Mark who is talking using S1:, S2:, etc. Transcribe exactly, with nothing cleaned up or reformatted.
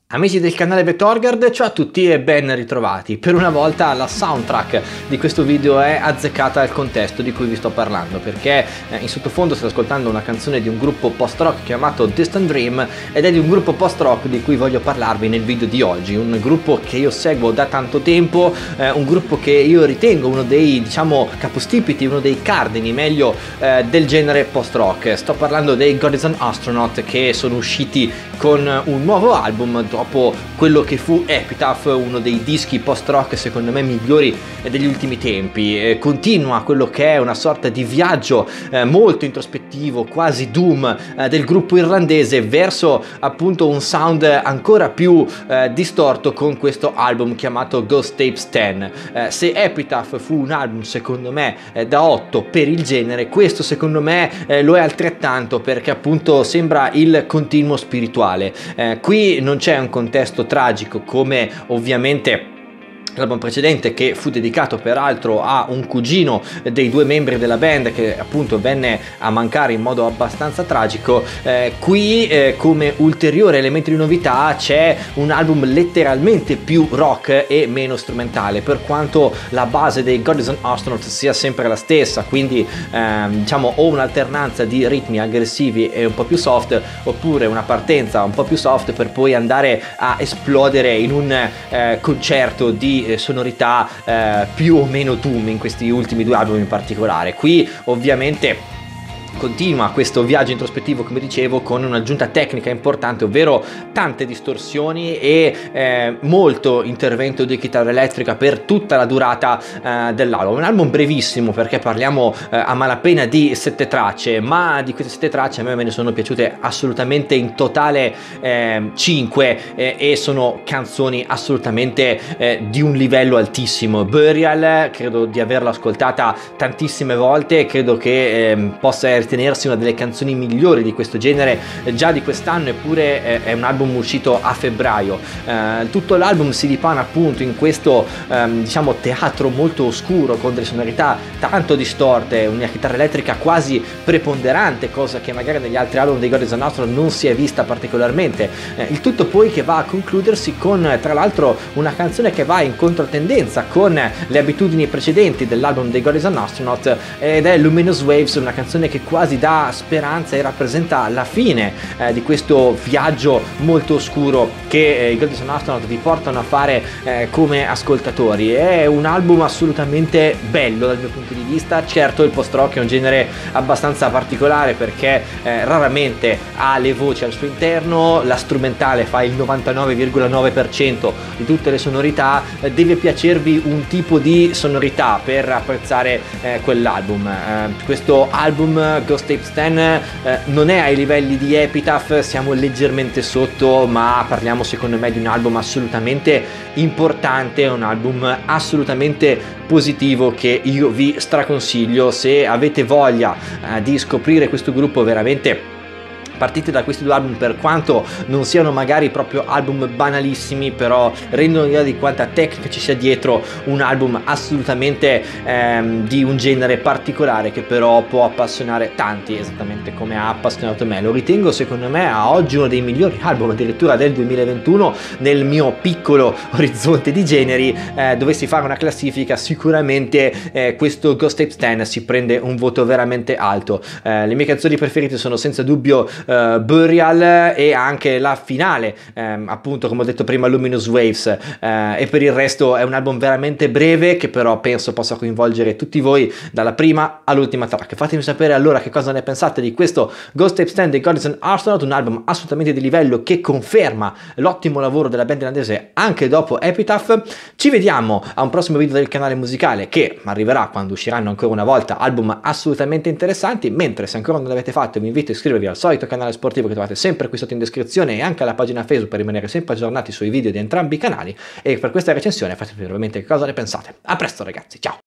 S1: Amici del canale Betorgard, ciao a tutti e ben ritrovati. Per una volta la soundtrack di questo video è azzeccata al contesto di cui vi sto parlando, perché in sottofondo state ascoltando una canzone di un gruppo post-rock chiamato Distant Dream ed è di un gruppo post-rock di cui voglio parlarvi nel video di oggi. Un gruppo che io seguo da tanto tempo, eh, un gruppo che io ritengo uno dei, diciamo, capostipiti, uno dei cardini meglio eh, del genere post-rock. Sto parlando dei God is an Astronaut, che sono usciti con un nuovo album dopo quello che fu Epitaph, uno dei dischi post-rock secondo me migliori degli ultimi tempi. Eh, continua quello che è una sorta di viaggio eh, molto introspettivo, quasi doom, eh, del gruppo irlandese verso appunto un sound ancora più eh, distorto con questo album chiamato Ghost Tapes dieci. Eh, se Epitaph fu un album secondo me eh, da otto per il genere, questo secondo me eh, lo è altrettanto, perché appunto sembra il continuo spirituale. Eh, qui non c'è un contesto tragico come ovviamente l'album precedente, che fu dedicato peraltro a un cugino dei due membri della band che appunto venne a mancare in modo abbastanza tragico. Eh, qui eh, come ulteriore elemento di novità c'è un album letteralmente più rock e meno strumentale, per quanto la base dei God is an Astronaut sia sempre la stessa, quindi ehm, diciamo o un'alternanza di ritmi aggressivi e un po' più soft, oppure una partenza un po' più soft per poi andare a esplodere in un eh, concerto di sonorità eh, più o meno doom in questi ultimi due album in particolare. Qui ovviamente continua questo viaggio introspettivo, come dicevo, con un'aggiunta tecnica importante, ovvero tante distorsioni e eh, molto intervento di chitarra elettrica per tutta la durata eh, dell'album. Un album brevissimo, perché parliamo eh, a malapena di sette tracce, ma di queste sette tracce a me me ne sono piaciute assolutamente in totale eh, cinque eh, e sono canzoni assolutamente eh, di un livello altissimo. Burial credo di averla ascoltata tantissime volte, credo che eh, possa ritenersi una delle canzoni migliori di questo genere eh, già di quest'anno, eppure eh, è un album uscito a febbraio. Eh, tutto l'album si dipana appunto in questo ehm, diciamo teatro molto oscuro, con delle sonorità tanto distorte, una chitarra elettrica quasi preponderante, cosa che magari negli altri album dei God is an Astronaut non si è vista particolarmente. Eh, il tutto poi che va a concludersi con tra l'altro una canzone che va in controtendenza con le abitudini precedenti dell'album dei God is an Astronaut, ed è Luminous Waves, una canzone che quasi dà speranza e rappresenta la fine eh, di questo viaggio molto oscuro che eh, i God is an Astronaut vi portano a fare eh, come ascoltatori. È un album assolutamente bello dal mio punto di vista. Certo, il post-rock è un genere abbastanza particolare, perché eh, raramente ha le voci al suo interno, la strumentale fa il novantanove virgola nove per cento di tutte le sonorità. Eh, deve piacervi un tipo di sonorità per apprezzare eh, quell'album. Eh, questo album Ghost Tapes dieci eh, non è ai livelli di Epitaph, siamo leggermente sotto, ma parliamo secondo me di un album assolutamente importante, un album assolutamente positivo che io vi straconsiglio. Se avete voglia eh, di scoprire questo gruppo, veramente partite da questi due album, per quanto non siano magari proprio album banalissimi, però rendono l'idea di quanta tecnica ci sia dietro. Un album assolutamente ehm, di un genere particolare, che però può appassionare tanti, esattamente come ha appassionato me. Lo ritengo secondo me a oggi uno dei migliori album addirittura del duemilaventuno. Nel mio piccolo orizzonte di generi, eh, dovessi fare una classifica, sicuramente eh, questo Ghost Tapes dieci si prende un voto veramente alto. Eh, le mie canzoni preferite sono senza dubbio Uh, Burial e anche la finale, um, appunto come ho detto prima, Luminous Waves, uh, e per il resto è un album veramente breve, che però penso possa coinvolgere tutti voi dalla prima all'ultima track. Fatemi sapere allora che cosa ne pensate di questo Ghost Tapes dieci dei God is an Astronaut, un album assolutamente di livello che conferma l'ottimo lavoro della band irlandese anche dopo Epitaph. Ci vediamo a un prossimo video del canale musicale, che arriverà quando usciranno ancora una volta album assolutamente interessanti, mentre se ancora non l'avete fatto vi invito a iscrivervi al solito canale sportivo che trovate sempre qui sotto in descrizione, e anche alla pagina Facebook per rimanere sempre aggiornati sui video di entrambi i canali. E per questa recensione fatemi sapere ovviamente che cosa ne pensate. A presto ragazzi, ciao!